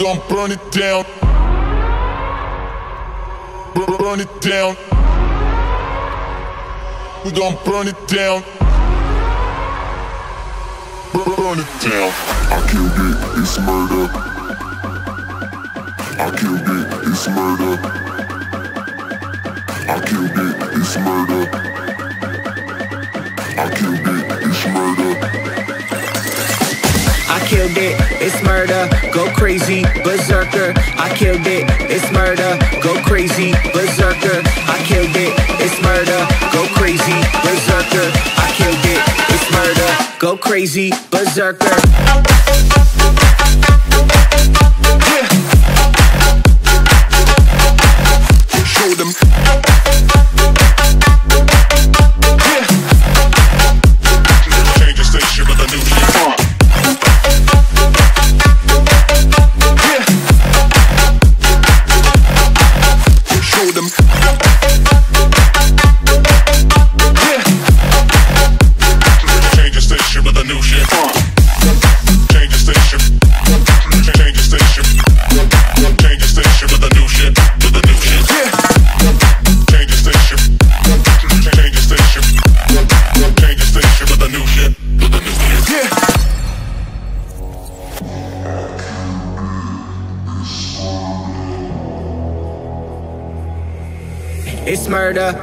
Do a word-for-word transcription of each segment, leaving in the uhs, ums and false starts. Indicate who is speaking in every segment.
Speaker 1: gon' burn it down. Bur- Burn it down. We gon' burn it down. Bur- Burn it down.
Speaker 2: I killed it, it's murder. I killed it, it's murder. I killed it, it's murder. I killed it, it's murder.
Speaker 3: I killed it, it's murder, go crazy, berserker. I killed it, it's murder, go crazy, berserker. I killed it, it's murder, go crazy, berserker. I killed it, it's murder, go crazy, berserker.
Speaker 1: Yeah. Show them. Yeah. Change the station with a new shit. Uh. Them. Yeah. Change the station with a new shit. Uh. Change the station. Change the station. Change the station with a new shit. With a new shit. Yeah. Change the station. Change the station. Change the station with a new shit. With a new shit. Yeah.
Speaker 3: It's murder.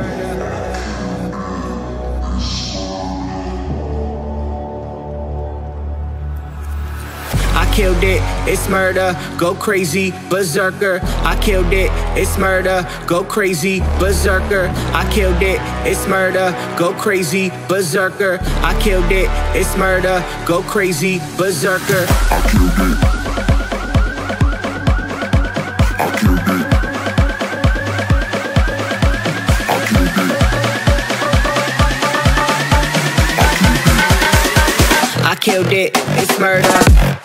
Speaker 3: I killed it, it's murder, go crazy, berserker. I killed it, it's murder, go crazy, berserker. I killed it, it's murder, go crazy, berserker. I killed it, it's murder, go crazy, berserker.
Speaker 2: I killed it. I killed it.
Speaker 3: I killed it, it's murder.